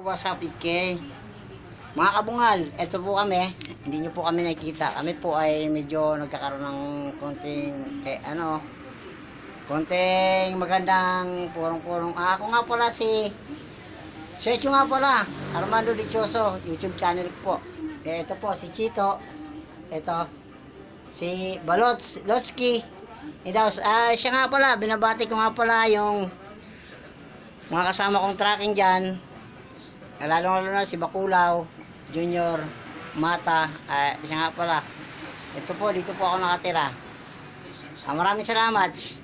What's up, IK? Mga kabungal, eto po kami. Hindi nyo po kami nakikita. Kami po ay medyo nagkakaroon ng konting magandang purong-purong. Ako nga pala si Secho nga pala, Armando Dichoso, YouTube channel ko po. Ito po si Chito. Ito si Balots Lotsky. Siya nga pala, binabati ko nga pala yung mga kasama kong tracking dyan. Lalo na si Bakulaw, Junior, Mata, siya nga pala. Ito po, dito po ako nakatira. Maraming salamat.